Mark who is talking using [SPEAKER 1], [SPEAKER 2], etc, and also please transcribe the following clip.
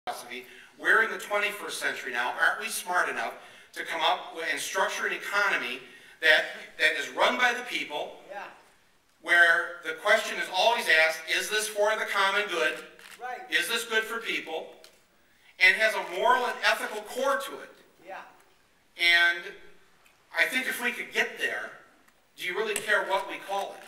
[SPEAKER 1] philosophy. We're in the 21st century now. Aren't we smart enough to come up and structure an economy that is run by the people, where the question is always asked, is this for the common good?
[SPEAKER 2] Right.
[SPEAKER 1] Is this good for people? And has a moral and ethical core to it.
[SPEAKER 2] Yeah.
[SPEAKER 1] And I think if we could get there, do you really care what we call it?